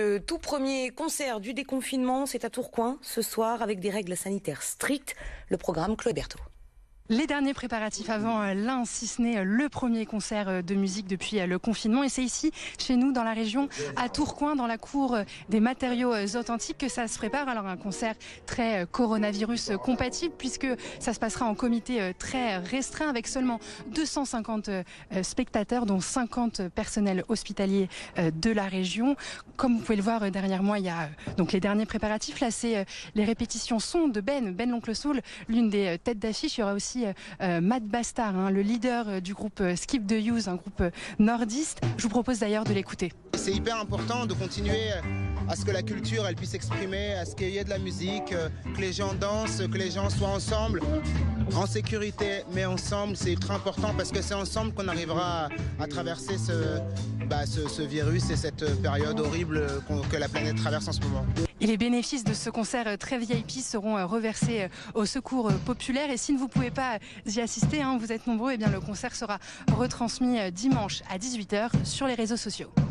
Le tout premier concert du déconfinement, c'est à Tourcoing, ce soir, avec des règles sanitaires strictes. Le programme Claude Berthaud. Les derniers préparatifs avant l'un, si ce n'est le premier concert de musique depuis le confinement. Et c'est ici, chez nous, dans la région, à Tourcoing, dans la cour des matériaux authentiques, que ça se prépare. Alors un concert très coronavirus compatible, puisque ça se passera en comité très restreint, avec seulement 250 spectateurs, dont 50 personnels hospitaliers de la région. Comme vous pouvez le voir derrière moi, il y a donc les derniers préparatifs. Là, c'est les répétitions son de Ben l'Oncle Soul, l'une des têtes d'affiche. Il y aura aussi Matt Bastard, le leader du groupe Skip the Use, un groupe nordiste. Je vous propose d'ailleurs de l'écouter. C'est hyper important de continuer à ce que la culture elle puisse s'exprimer, à ce qu'il y ait de la musique, que les gens dansent, que les gens soient ensemble, en sécurité, mais ensemble. C'est ultra important parce que c'est ensemble qu'on arrivera à traverser ce virus et cette période horrible que la planète traverse en ce moment. Et les bénéfices de ce concert très VIP seront reversés au secours populaire. Et si vous ne pouvez pas y assister, vous êtes nombreux, et bien le concert sera retransmis dimanche à 18h sur les réseaux sociaux.